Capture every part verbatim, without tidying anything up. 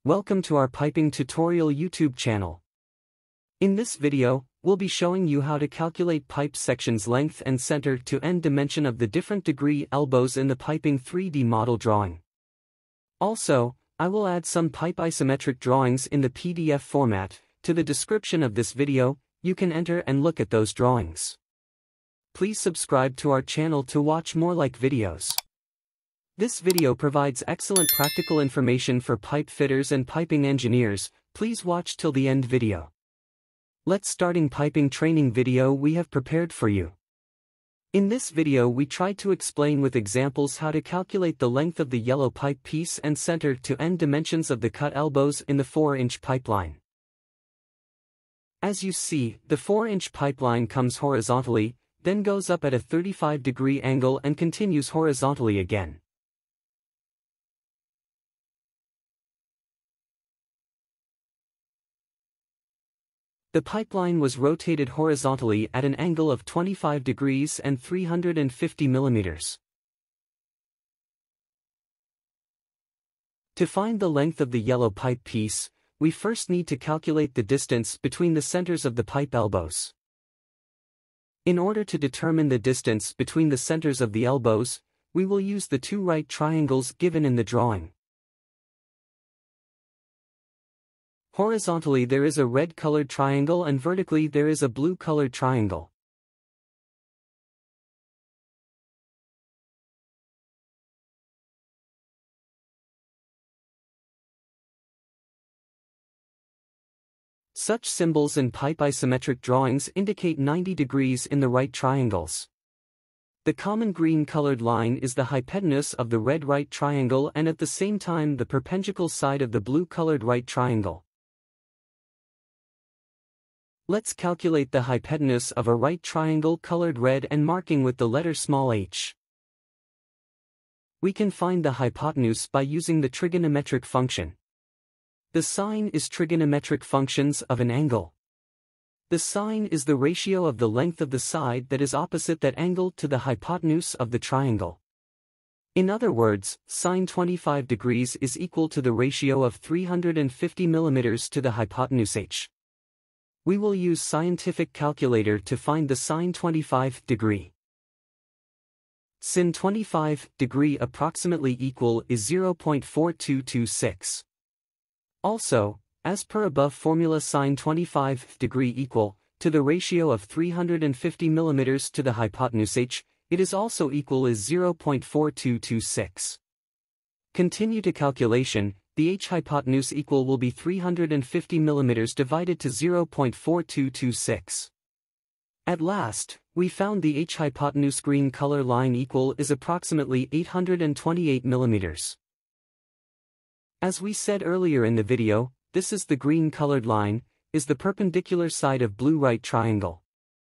Welcome to our piping tutorial YouTube channel. In this video, we'll be showing you how to calculate pipe section's length and center to end dimension of the different degree elbows in the piping three D model drawing. Also, I will add some pipe isometric drawings in the P D F format to the description of this video. You can enter and look at those drawings. Please subscribe to our channel to watch more like videos. This video provides excellent practical information for pipe fitters and piping engineers. Please watch till the end video. Let's starting piping training video we have prepared for you. In this video we try to explain with examples how to calculate the length of the yellow pipe piece and center to end dimensions of the cut elbows in the four inch pipeline. As you see, the four inch pipeline comes horizontally, then goes up at a thirty-five degree angle and continues horizontally again. The pipeline was rotated horizontally at an angle of twenty-five degrees and three hundred fifty millimeters. To find the length of the yellow pipe piece, we first need to calculate the distance between the centers of the pipe elbows. In order to determine the distance between the centers of the elbows, we will use the two right triangles given in the drawing. Horizontally there is a red-colored triangle and vertically there is a blue-colored triangle. Such symbols in pipe isometric drawings indicate ninety degrees in the right triangles. The common green-colored line is the hypotenuse of the red right triangle and at the same time the perpendicular side of the blue-colored right triangle. Let's calculate the hypotenuse of a right triangle colored red and marking with the letter small h. We can find the hypotenuse by using the trigonometric function. The sine is trigonometric functions of an angle. The sine is the ratio of the length of the side that is opposite that angle to the hypotenuse of the triangle. In other words, sine twenty-five degrees is equal to the ratio of three hundred fifty millimeters to the hypotenuse h. We will use scientific calculator to find the sine twenty-five degree. Sin twenty-five degree approximately equal is zero point four two two six. Also, as per above formula, sine twenty-five degree equal to the ratio of three hundred fifty millimeters to the hypotenuse h, it is also equal is zero point four two two six. Continue to calculation. The h hypotenuse equal will be three hundred fifty millimeters divided to zero point four two two six. At last, we found the h hypotenuse green color line equal is approximately eight hundred twenty-eight millimeters. As we said earlier in the video, this is the green colored line, is the perpendicular side of blue right triangle.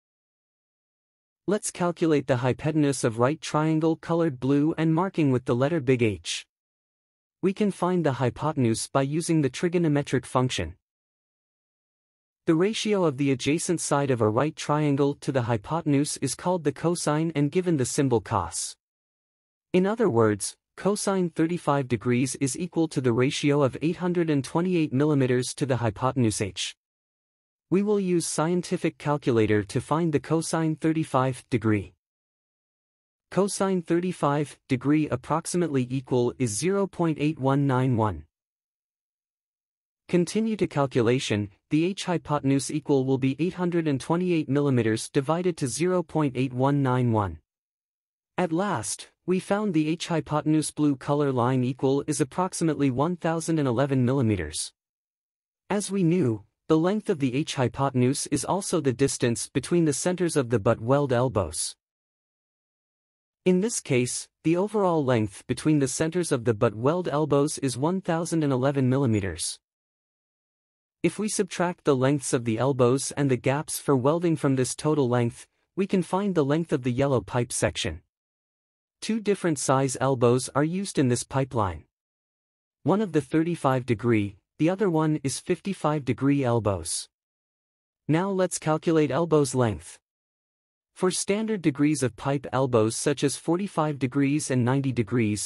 Let's calculate the hypotenuse of right triangle colored blue and marking with the letter big H. We can find the hypotenuse by using the trigonometric function. The ratio of the adjacent side of a right triangle to the hypotenuse is called the cosine and given the symbol cos. In other words, cosine thirty-five degrees is equal to the ratio of eight hundred twenty-eight millimeters to the hypotenuse h. We will use scientific calculator to find the cosine thirty-five degree. Cosine thirty-five degree approximately equal is zero point eight one nine one. Continue to calculation. The h hypotenuse equal will be eight hundred twenty-eight millimeters divided to zero point eight one nine one. At last, we found the h hypotenuse blue color line equal is approximately one thousand eleven millimeters. As we knew, the length of the h hypotenuse is also the distance between the centers of the butt weld elbows. In this case, the overall length between the centers of the butt weld elbows is one thousand eleven millimeters. If we subtract the lengths of the elbows and the gaps for welding from this total length, we can find the length of the yellow pipe section. Two different size elbows are used in this pipeline. One of the thirty-five degree, the other one is fifty-five degree elbows. Now let's calculate elbows length. For standard degrees of pipe elbows such as forty-five degrees and ninety degrees,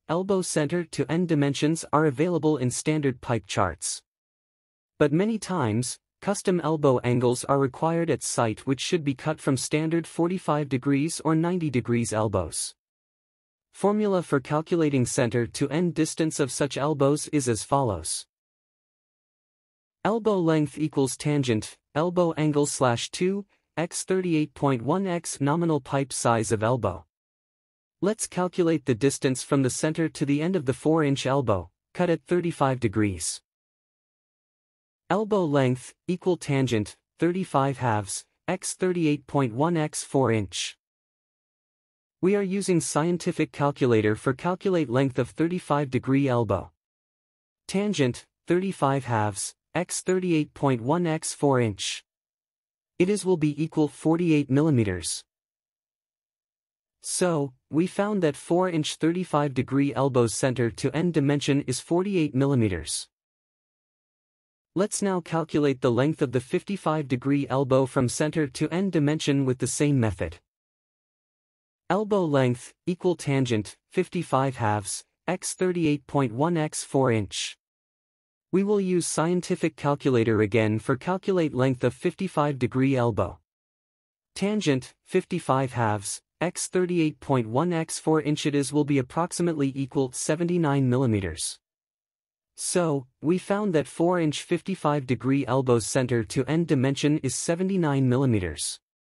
elbow center to end dimensions are available in standard pipe charts. But many times, custom elbow angles are required at site, which should be cut from standard forty-five degrees or ninety degrees elbows. Formula for calculating center to end distance of such elbows is as follows. Elbow length equals tangent, elbow angle slash two, x thirty-eight point one x nominal pipe size of elbow. Let's calculate the distance from the center to the end of the four inch elbow, cut at thirty-five degrees. Elbow length, equal tangent, thirty-five halves, x thirty-eight point one x four inch. We are using scientific calculator for calculate length of thirty-five degree elbow. Tangent, thirty-five halves, x thirty-eight point one x four inch. It is will be equal forty-eight millimeters. So, we found that four inch thirty-five degree elbow center to end dimension is forty-eight millimeters. Let's now calculate the length of the fifty-five degree elbow from center to end dimension with the same method. Elbow length, equal tangent, fifty-five halves, x thirty-eight point one x four inch. We will use scientific calculator again for calculate length of fifty-five degree elbow. Tangent, fifty-five halves, x thirty-eight point one x four inches will be approximately equal seventy-nine millimeters. So, we found that four inch fifty-five degree elbow center to end dimension is seventy-nine millimeters.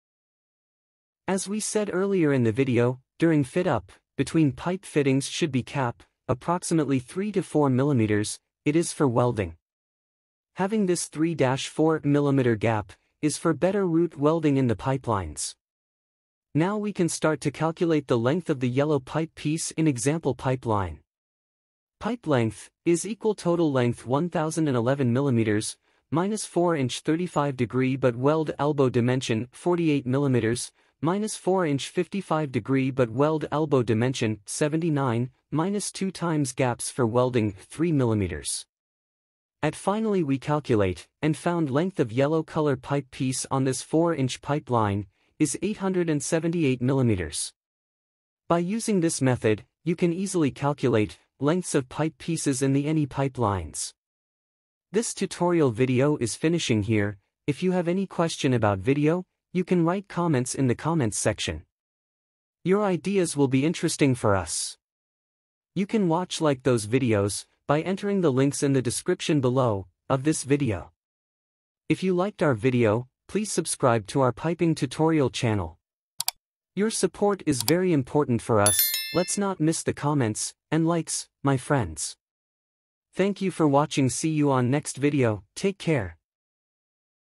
As we said earlier in the video, during fit-up, between pipe fittings should be cap, approximately three to four millimeters, it is for welding. Having this three to four millimeter gap, is for better root welding in the pipelines. Now we can start to calculate the length of the yellow pipe piece in example pipeline. Pipe length is equal total length one thousand eleven millimeters, minus four inch thirty-five degree but weld elbow dimension forty-eight millimeters, minus four inch fifty-five degree but weld elbow dimension seventy-nine, minus two times gaps for welding three millimeters. At finally we calculate, and found length of yellow color pipe piece on this four inch pipeline, is eight hundred seventy-eight millimeters. By using this method, you can easily calculate lengths of pipe pieces in the any pipelines. This tutorial video is finishing here. If you have any question about video, you can write comments in the comments section. Your ideas will be interesting for us. You can watch like those videos by entering the links in the description below of this video. If you liked our video, please subscribe to our piping tutorial channel. Your support is very important for us. Let's not miss the comments and likes, my friends. Thank you for watching. See you on next video. Take care.